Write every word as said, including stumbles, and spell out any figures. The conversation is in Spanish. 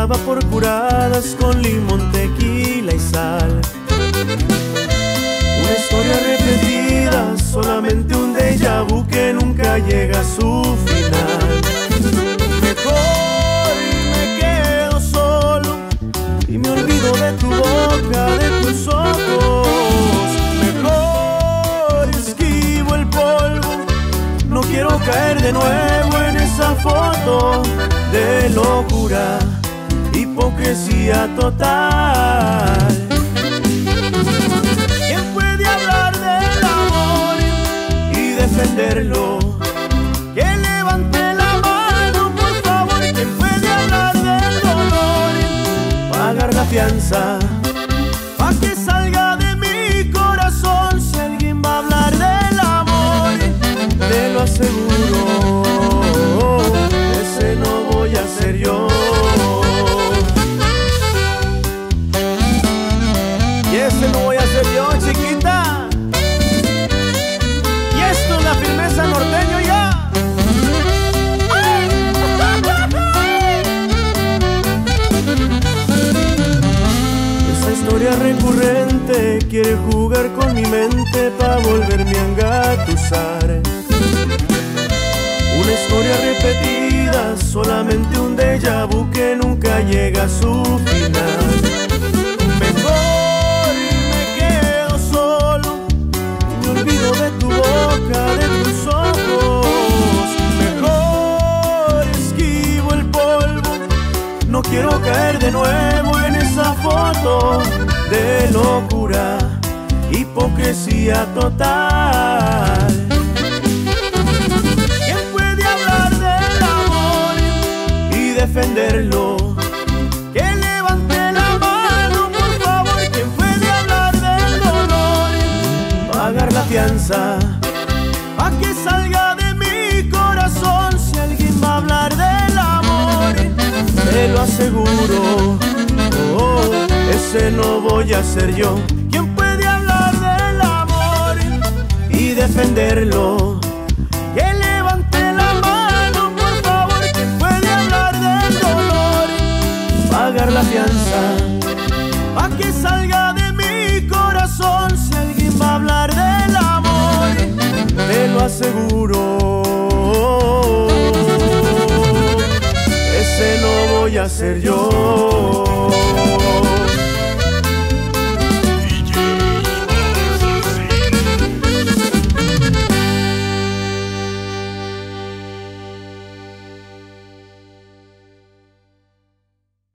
daba por curadas con limón, tequila y sal. Una historia repetida, solamente un déjà vu que nunca llega a su final. Mejor me quedo solo y me olvido de tu boca, de tus ojos. Mejor esquivo el polvo, no quiero caer de nuevo en esa foto de locura, hipocresía total. ¿Quién puede hablar del amor y defenderlo? Que levante la mano, por favor. ¿Quién puede hablar del dolor? Pagar la fianza pa' que salga de mi corazón. Si alguien va a hablar del amor, te lo aseguro, ese no voy a ser yo. Y ese no voy a ser yo, chiquita. Y esto es la firmeza norteño ya. Esa historia recurrente quiere jugar con mi mente pa' volverme a engatusar. Una historia repetida, solamente un déjà vu que nunca llega a su final. Mejor me quedo solo y me olvido de tu boca, de tus ojos. Mejor esquivo el polvo, no quiero caer de nuevo en esa foto de locura, hipocresía total. Defenderlo, que levante la mano, por favor. ¿Quién puede hablar del dolor? Pagar la fianza pa' que salga de mi corazón. Si alguien va a hablar del amor, te lo aseguro, oh, ese no voy a ser yo. ¿Quién puede hablar del amor y defenderlo? Que levante la mano, por favor. ¿Quién puede hablar del dolor? Pagar la fianza pa' que salga de mi corazón. Si alguien va a hablar del amor, te lo aseguro, ese no voy a ser yo.